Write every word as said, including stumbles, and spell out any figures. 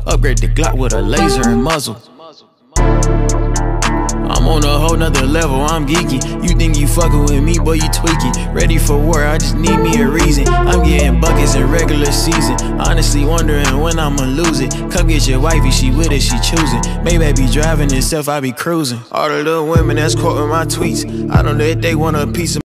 Upgrade the Glock with a laser and muzzle. I'm on a whole nother level, I'm geeky. You think you fucking with me, boy, you tweaking. Ready for war, I just need me a reason. I'm getting buckets in regular season. Honestly wondering when I'ma lose it. Come get your wifey, she with it, she choosing. Maybe I be driving itself, I be cruising. All the little women that's quoting my tweets, I don't know if they want a piece of